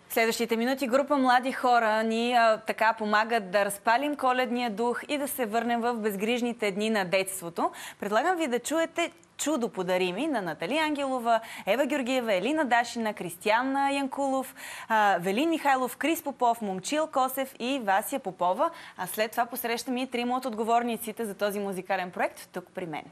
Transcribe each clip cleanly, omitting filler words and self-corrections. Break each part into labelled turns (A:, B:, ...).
A: В следващите минути група млади хора ни така помагат да разпалим коледния дух и да се върнем в безгрижните дни на детството. Предлагам ви да чуете "Чудо подари ми" на Натали Ангелова, Ева Георгиева, Елина Дашина, Кристиян Янкулов, Велин Михайлов, Крис Попов, Момчил Косев и Вася Попова. А след това посрещам и трима от отговорниците за този музикален проект тук при мен.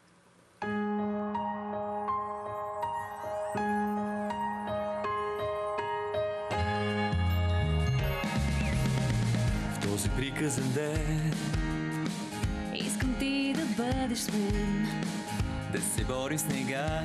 B: Този приказен ден
C: искам ти да бъдеш с мен,
B: да се бори снега,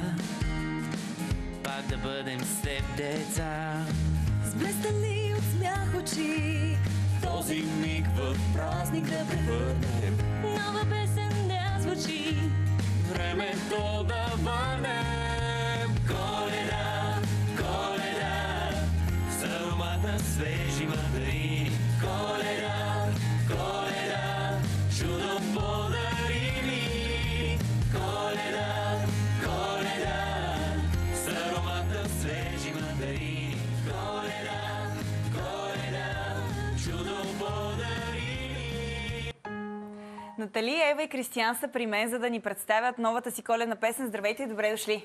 B: пак да бъдем с теб деца.
C: с блестели от смях очи,
B: Този миг в празник да превърнем,
C: нова песен да звучи.
B: времето да върнем. Коледа, Коледа, с аромата свежи мандарини. Коледа, Коледа, чудо подари ми. Коледа, Коледа, с аромата свежи мандарини. Коледа, Коледа, чудо подари ми.
A: Натали, Ева и Кристиян са при мен, за да ни представят новата си коледна песен. Здравейте и добре дошли!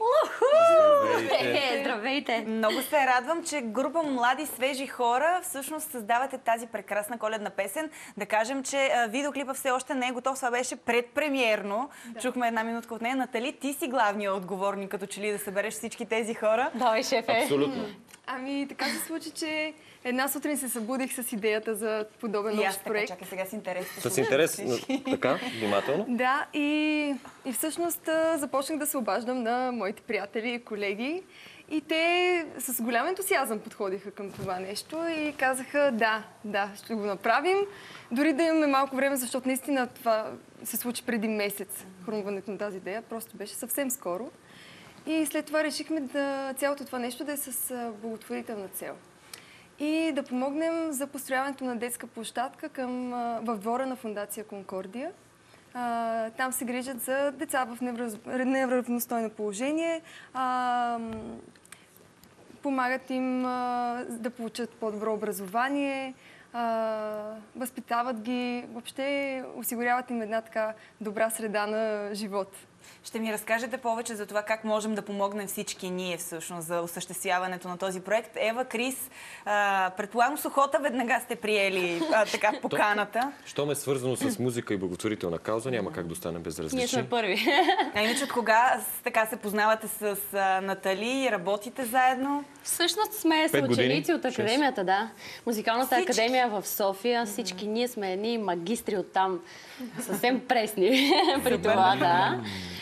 C: Здравейте!
A: Много се радвам, че група млади, свежи хора всъщност създавате тази прекрасна коледна песен. Да кажем, че видеоклипа все още не е готов, това беше предпремиерно. Да. Чухме една минутка от нея. Натали, ти си главният отговорник, като че ли да събереш всички тези хора.
C: Давай, шефе!
D: Абсолютно.
E: Ами, така се случи, че една сутрин се събудих с идеята за подобен
A: И аз
E: общ
A: така,
E: проект.
A: чакай сега с интерес.
D: С интерес, така, внимателно.
E: Да, и всъщност започнах да се обаждам на моите приятели и колеги. И те с голям ентусиазъм подходиха към това нещо и казаха да, ще го направим. Дори да имаме малко време, защото наистина това се случи преди месец, хрумването на тази идея. Просто беше съвсем скоро. И след това решихме цялото това нещо да е с благотворителна цел. И да помогнем за построяването на детска площадка в двора на фондация Конкордия. Там се грижат за деца в неравностойно положение. Помагат им да получат по-добро образование, възпитават ги, въобще осигуряват им една така добра среда на живот.
A: Ще ми разкажете повече за това как можем да помогнем всички ние всъщност за осъществяването на този проект. Ева, Крис, предполагам с охота веднага сте приели така поканата.
D: Щом е свързано с музика и благотворителна кауза, няма как да остане
C: Ние
D: безразлични.
C: сме първи.
A: А иначе от кога така се познавате с Натали и работите заедно?
C: Всъщност сме
D: 5 години?
C: съученици от академията, да. Музикалната
A: Всички?
C: академия в София. Всички ние сме едни магистри оттам. Съвсем пресни при това, да.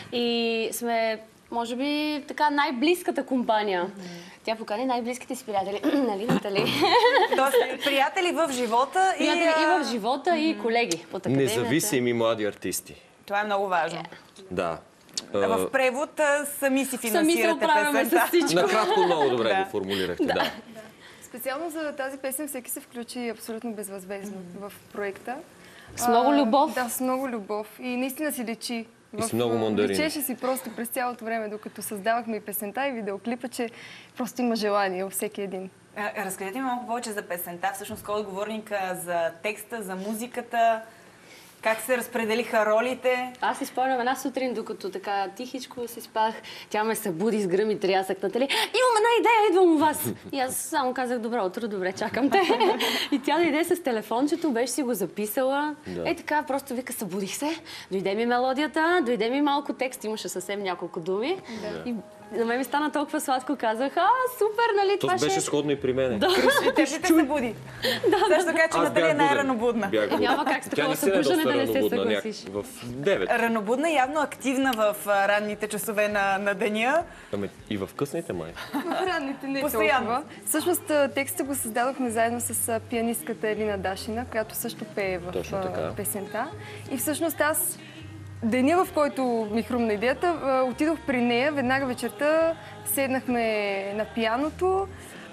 C: И сме, може би, така най-близката компания. Тя покани най-близките си приятели. Нали, Натали?
A: Тоест, приятели в живота
C: Приятели и в живота, и колеги от академията.
D: Независими млади артисти.
A: Това е много важно.
D: Да.
A: В превод сами си
C: Сами се
A: финансирате
C: оправяме с
A: песента.
C: всичко.
D: Накратко много добре
A: Да.
D: го формулирахте. Да.
E: Специално за тази песен всеки се включи абсолютно безвъзмездно в проекта.
C: С много любов.
E: Да, с много любов. И наистина си личи.
D: И с много мандарини.
E: Личеше си просто през цялото време, докато създавахме и песента, и видеоклипа, че просто има желание във всеки един.
A: Разкажете ми малко повече за песента. Всъщност, кой е отговорника за текста, за музиката? Как се разпределиха ролите?
C: Аз си спомням една сутрин, докато така тихичко си спах, тя ме събуди с гръм и трясък. Натали, имам една идея, идвам у вас. И аз само казах, добро утро, добре, чакам те. И тя дойде с телефончето, беше си го записала.
D: Да.
C: Ей така, просто вика, събудих се, дойде ми мелодията, дойде ми малко текст, имаше съвсем няколко думи. Да. И на мен ми стана толкова сладко, казах, супер, нали,
D: То
C: това
D: беше
C: ще...
D: сходно и при мен.
C: Да.
A: И те ще те събуди. Също така, че
D: Аз
A: Натали е
D: бях буден.
A: най-ранобудна.
D: Бях буден.
C: Няма как с
D: Тя
C: такова
D: наистина е
C: събуждане
D: доста
C: да не се
D: ранобудна,
C: съгласиш.
D: в 9.
A: Ранобудна, явно активна в ранните часове на деня.
D: Ами и в късните май.
E: В ранните не
A: Постоянно.
E: толкова. Всъщност текста го създадохме заедно с пианистката Елина Дашина, която също пее в
D: Точно така.
E: песента. И всъщност аз, деня, в който ми хрумна идеята, отидох при нея, веднага вечерта седнахме на пианото,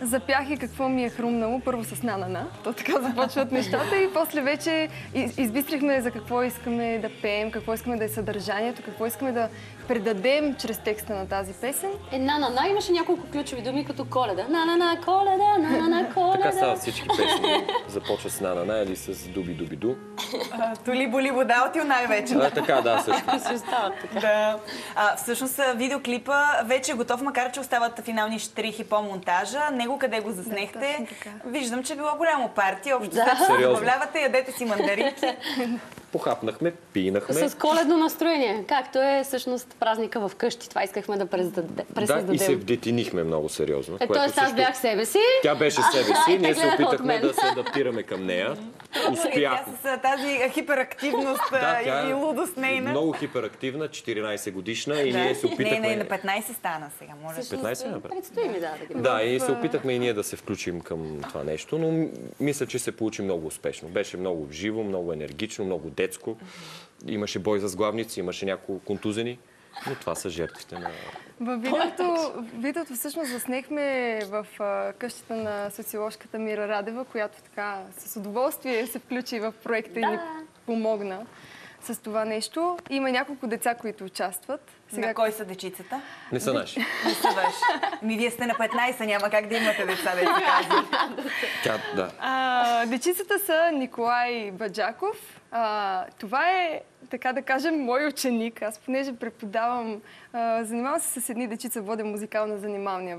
E: запях и какво ми е хрумнало. Първо с на-на-на. То така започват нещата и после вече избистрихме за какво искаме да пеем, какво искаме да е съдържанието, какво искаме да предадем чрез текста на тази песен.
C: На-на-на имаше няколко ключови думи, като Коледа. На-на-на, Коледа, на-на-на, Коледа.
D: Така стават всички песни. Започват с на-на-на или с дуби-дуби-ду.
A: Толи-боли водалтил най-вече.
D: Така, да, също.
C: Си остават така.
A: Да. Всъщност видеоклипа вече е готов, макар че остават финални штрихи по монтажа. Него къде го заснехте?
E: Да, точно така.
A: Виждам, че било голямо парти. Общо
C: Да.
A: се
D: Сериозно.
A: забавлявате, ядете си мандаринки.
D: Похапнахме, пинахме.
C: С коледно настроение, както е всъщност празника в къщи. Това искахме да пресъздадем.
D: Да, и се вдетинихме много сериозно.
C: Тоест аз бях себе си.
D: Тя беше себе си, ние се
C: Така, от
D: опитахме
C: мен.
D: да се адаптираме към нея. Успяхме.
A: Тя с тази хиперактивност
D: тя
A: и
D: е
A: лудост нейна.
D: много хиперактивна, 14 годишна и ние се опитахме...
A: Не, на 15 стана сега, моля.
D: 15 направо.
C: Предстои ми да ги
D: Да, и се опитахме и ние да се включим към това нещо, но мисля, че се получи много успешно. Беше много живо, много енергично, много детско. Имаше бой за сглавници, имаше няколко контузени, но това са жертвите на...
E: Във видеото всъщност заснехме в къщата на социоложката Мира Радева, която така с удоволствие се включи в проекта и ни помогна с това нещо. Има няколко деца, които участват.
A: На кой са дечицата?
D: Не са наши.
A: Не са ваши. Вие сте на 15, няма как да имате деца, да си казвам.
D: Да.
E: Дечицата са Николай Баджаков. Това е, така да кажем, мой ученик. Аз понеже преподавам, занимавам се с едни дечица, водя музикална занималния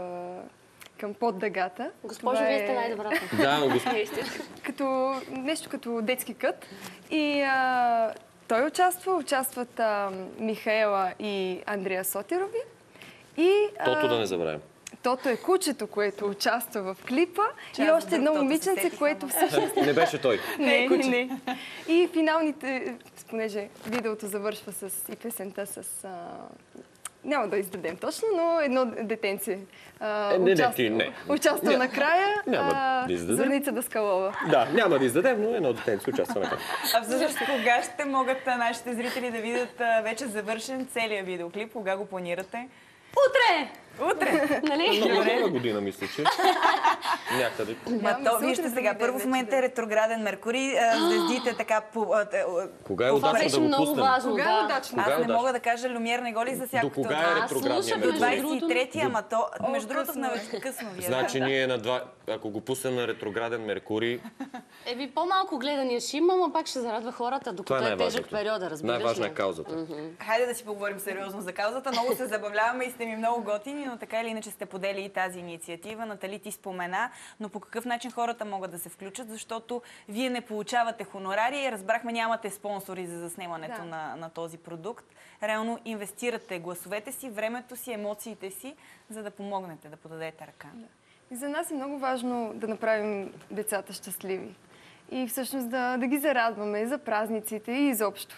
E: към под дъгата.
C: Госпожо, вие сте най-добрата.
D: Да, господин.
E: Нещо като детски кът. И той участват Михаела и Андрея Сотирови.
D: Тото да не забравим.
E: Тото е кучето, което участва в клипа и още едно момиченце, което всъщност...
D: Не беше той.
E: Не. И финалните, понеже видеото завършва и песента с... Няма да издадем точно, но едно детенце участва накрая.
D: Няма да издадем.
E: Зорница Даскалова.
D: Да, няма да издадем, но едно детенце участва накрая.
A: А всъщност кога ще могат нашите зрители да видят вече завършен целият видеоклип? Кога го планирате?
C: Утре!
A: Утре!
C: Нали?
D: Много нова година, мисля, че. Някъде.
A: Вижте сега, първо в момента е ретрограден Меркурий, звездите така...
D: Кога е
C: Това
D: удачно
C: беше
D: да го
C: много
D: пуснем?
C: важно.
E: Кога е удачно?
A: Аз не мога да кажа, Люмиер не го ли засяга?
D: До кога е ретроградния
C: слушам,
A: До
D: Меркурий?
A: 23-ти, ама то... Между другото,
E: късно
A: на късно вие.
D: Значи ние ако го пуснем на ретрограден Меркурий,
C: По-малко гледания ще има, но пак ще зарадва хората,
D: това
C: докато
D: е
C: е тежък
D: най-важното.
C: периода, разбираш ли?
D: Най-важна е каузата.
A: Хайде да си поговорим сериозно за каузата. Много се забавляваме и сте ми много готини, но така или иначе сте подели и тази инициатива. Натали, ти спомена, но по какъв начин хората могат да се включат, защото вие не получавате хонорари и разбрахме, нямате спонсори за заснемането на този продукт. Реално инвестирате гласовете си, времето си, емоциите си, за да помогнете, да подадете ръка.
E: И за нас е много важно да направим децата щастливи. И всъщност да ги зарадваме за празниците и изобщо.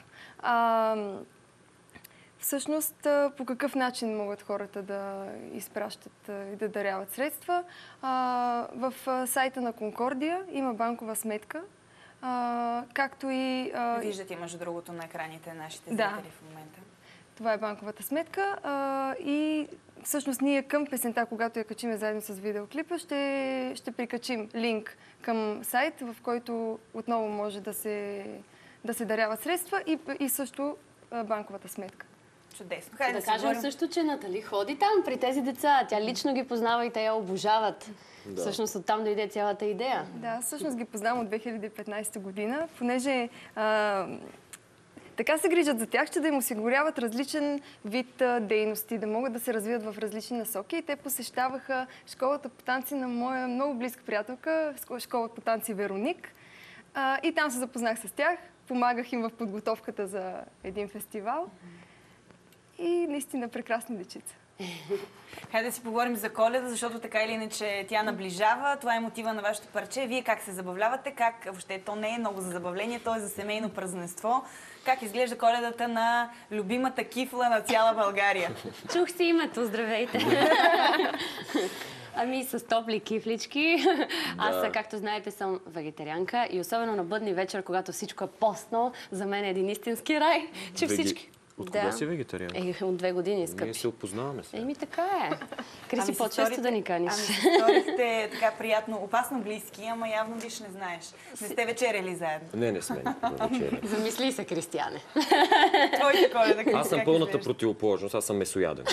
E: Всъщност, по какъв начин могат хората да изпращат и да даряват средства? В сайта на Конкордия има банкова сметка, както и...
A: Виждате, между другото, на екраните нашите зрители в момента.
E: Това е банковата сметка и всъщност ние към песента, когато я качиме заедно с видеоклипа, ще прикачим линк към сайт, в който отново може да се даряват средства и също банковата сметка.
A: Чудесно.
C: Да кажем също, че Натали ходи там при тези деца. Тя лично ги познава и те я обожават. Да. Всъщност оттам дойде цялата идея.
E: Да, всъщност ги познавам от 2015 година, понеже така се грижат за тях, че да им осигуряват различен вид дейности, да могат да се развият в различни насоки. И те посещаваха школата по танци на моя много близка приятелка, школата по танци Вероник. И там се запознах с тях, помагах им в подготовката за един фестивал. И наистина прекрасни дечица.
A: Хайде да си поговорим за Коледа, защото така или иначе тя наближава. Това е мотива на вашето парче. Вие как се забавлявате? Как въобще то не е много за забавление, то е за семейно празненство. Как изглежда Коледата на любимата кифла на цяла България?
C: Чух си името, здравейте! Ами с топли кифлички. Аз, както знаете, съм вегетарианка и особено на бъдни вечер, когато всичко е постно, за мен е един истински рай, че всички...
D: От кога си вегетарианка?
C: От 2 години, скъпи.
D: Ние се опознаваме сега.
C: Така е. Криси, по-често да ни каниш.
A: Ами се сторихте така приятно, опасно близки, ама явно виж не знаеш. Не сте вечеряли заедно.
D: Не сме вечеря.
C: Замисли се, Кристияне.
A: Твоите Коледа,
D: Аз съм пълната противоположност, аз съм месояден.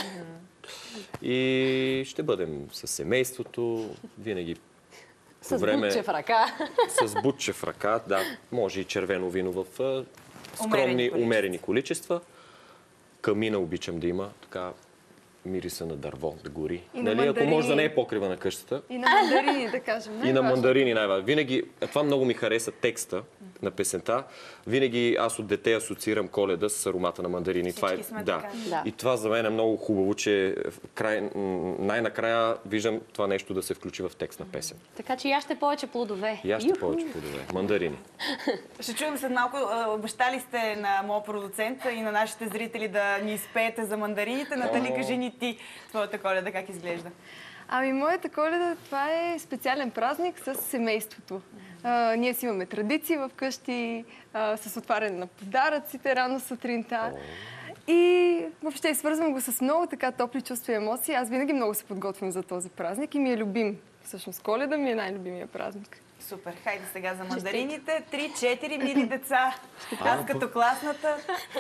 D: И ще бъдем с семейството, винаги
C: С бутче в ръка.
D: С бутче в ръка, да. Може и червено вино в скромни, умерени количества. Камина обичам да има, така мириса на дърво, да гори. Нали? Ако може да не е покрива на къщата.
E: И на мандарини, да кажем.
D: И на мандарини най-важно. Винаги, това много ми хареса текста на песента. Винаги аз от дете асоциирам Коледа с аромата на мандарини. Това е,
A: да.
D: И това за мен е много хубаво, че най-накрая виждам това нещо да се включи в текст на песен.
C: Така че яще повече плодове.
D: Яще повече плодове. Мандарини.
A: Ще чуем след малко. Обещали сте на моя продуцент и на нашите зрители да ни изпеете за мандарините. Натали, кажи ни ти твоята Коледа как изглежда?
E: Ами, моята Коледа, това е специален празник с семейството. Ние си имаме традиции в къщи, с отваряне на подаръците рано сутринта. И въобще свързвам го с много така топли чувства и емоции. Аз винаги много се подготвям за този празник и ми е любим. Всъщност Коледа ми е най-любимия празник.
A: Супер. Хайде сега за мандарините. 3-4 мили деца. Аз като класната.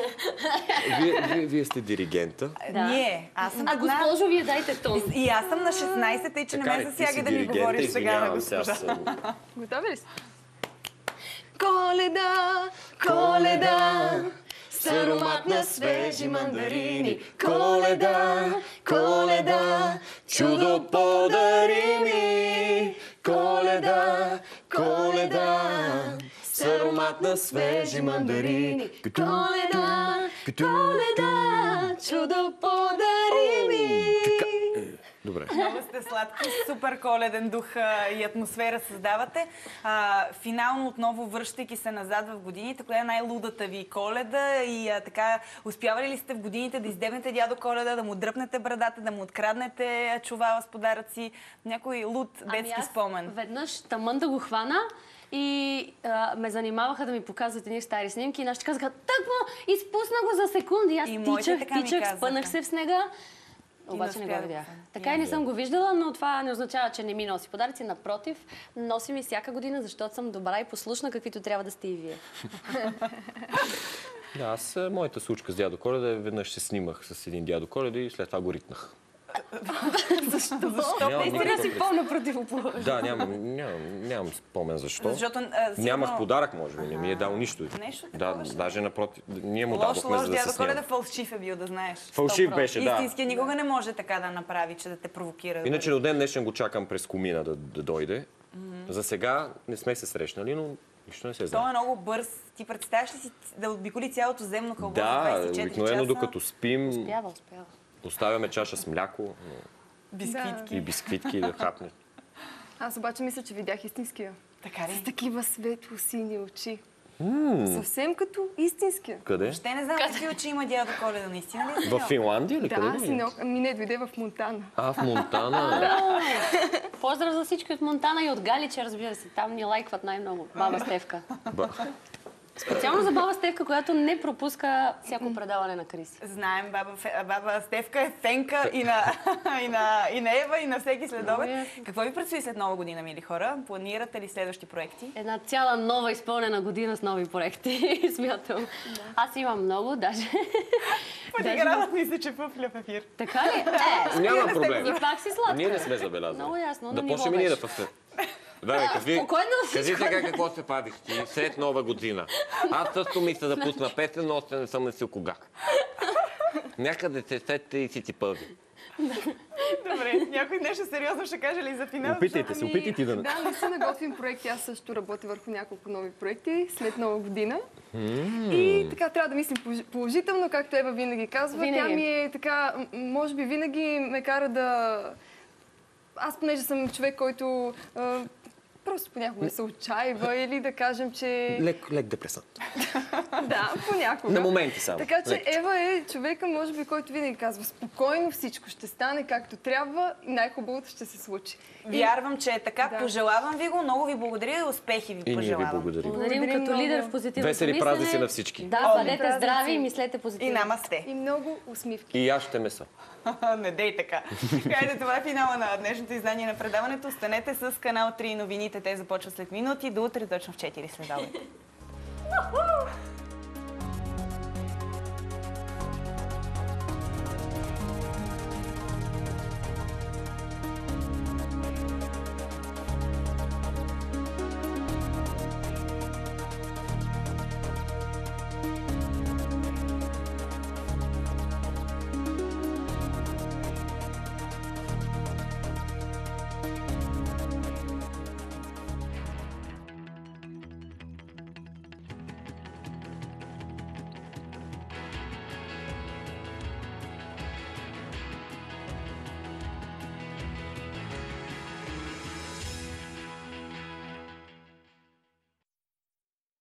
D: Вие сте диригента.
A: Ние. Аз съм
C: госпожо, вие дайте тон.
A: И аз съм на 16, тъй че не ме засяга да ми говориш сега на госпожа.
E: Готови ли сте? Коледа, Коледа, с аромат на свежи мандарини. Коледа, Коледа, чудо подари ми. Коледа, Коледа, с аромат на свежи мандарини. Коледа, Коледа, чудо подари ми.
D: Добре.
A: Много сте сладки, супер коледен дух и атмосфера създавате. Финално отново връщайки се назад в годините, коя е най-лудата ви Коледа и така успявали ли сте в годините да издебнете дядо Коледа, да му дръпнете брадата, да му откраднете чувала с подаръци? Някой луд детски спомен?
C: Веднъж тъмън да го хвана и ме занимаваха да ми показват едни стари снимки и нашите казаха: тъкмо, изпусна го за секунди. Аз тичах, спънах се в снега. Обаче не го видях. Така и не съм го виждала, но това не означава, че не ми носи подаръци. Напротив, носи ми всяка година, защото съм добра и послушна, каквито трябва да сте и вие.
D: Да, аз моята случка с дядо Коледа веднъж се снимах с един дядо Коледа и след това го ритнах.
C: Защо? Наистина си пълна противоположна.
D: Да, нямам спомен защо. Нямах подарък, може би, не ми е дал нищо. Да, даже напротив, ние му дадохме, за да се
A: дядо Коледа фалшив е бил, да знаеш.
D: Фалшив беше, да.
A: Истински никога не може така да направи, че да те провокира.
D: Иначе до ден днешен го чакам през комина да дойде. За сега не сме се срещнали, но нищо не се знае.
A: Той е много бърз. Ти представяш ли си да обиколи цялото земно кълбо за 24 часа?
D: Да, обикновено докато спим.
C: Успява.
D: Оставяме чаша с мляко и бисквитки да хапне.
E: Аз обаче мисля, че видях истинския.
A: Така ли?
E: С такива светло-сини очи. Съвсем като истинския.
D: Къде?
A: Ще не знам какви очи има дядо Коледа, наистина ли?
D: В Финландия или къде?
E: Да, не, дойде в Монтана.
D: В Монтана.
C: Поздрав за всички от Монтана и от Галиче, разбира се. Там ни лайкват най-много. Баба Стевка. Специално за баба Стевка, която не пропуска всяко предаване на Крис.
A: Знаем, баба Стевка е фенка и на Ева, и на всеки следобед. Какво ви предстои след Нова година, мили хора? Планирате ли следващи проекти?
C: Една цяла нова изпълнена година с нови проекти, смятам. Аз имам много, даже.
A: Подиграват ми се, че пъпля в ефир.
C: Така ли?
D: Няма проблем.
C: И пак си сладка.
D: Ние не сме забелязали.
C: Много ясно,
D: да почнем и ние да пъпля. Кажи сега какво се правих ти след Нова година. Аз също мисля да пусна песен, но още не съм мислил кога. Някъде се сетте и си ти първи.
A: Добре, някой нещо сериозно ще каже ли за финал?
D: Опитайте се, опитайте да...
E: Да, не се наготвим проекти. Аз също работя върху няколко нови проекти след Нова година. И така трябва да мислим положително, както Ева винаги казва. Тя ми е така, може би винаги ме кара да... Аз, понеже съм човек, който просто понякога се отчаива или да кажем, че...
D: Лек депресант.
E: Да, понякога.
D: На моменти само.
E: Така че
D: Лекичко.
E: Ева е човека, може би, който винаги казва спокойно, всичко ще стане както трябва и най-хубавото ще се случи.
A: Вярвам, че е така.
E: Да.
A: Пожелавам ви го. Много ви благодаря и успехи ви
D: И ние ви
A: пожелавам.
D: благодарим.
C: Благодарим
E: Благодарим
C: като
E: много.
C: лидер в позитивното
D: Весели
C: мислене.
D: празници на всички.
C: Да, бъдете
E: празници.
C: здрави и мислете
A: И
C: позитивно.
A: намасте.
E: И много усмивки.
D: И аз ще меса.
A: Не дей така. Хайде, това е финала на днешното издание на предаването. Останете с канал 3 новините. Те започват след минути. До утре точно в 4 след обед.